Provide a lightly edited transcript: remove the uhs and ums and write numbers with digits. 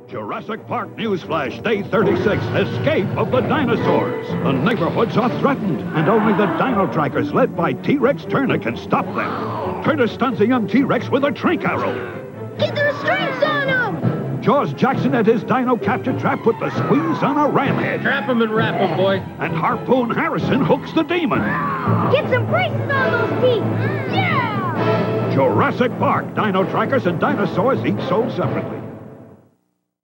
Jurassic Park Newsflash, Day 36, Escape of the Dinosaurs. The neighborhoods are threatened, and only the Dino Trackers, led by T-Rex Turner, can stop them. Turner stuns a young T-Rex with a trank arrow. Get the restraints on him! Jaws Jackson at his Dino capture trap put the squeeze on a ramhead. Trap him and wrap him, boy. And Harpoon Harrison hooks the demon. Get some braces on those teeth! Yeah! Jurassic Park, Dino Trackers and dinosaurs each sold separately.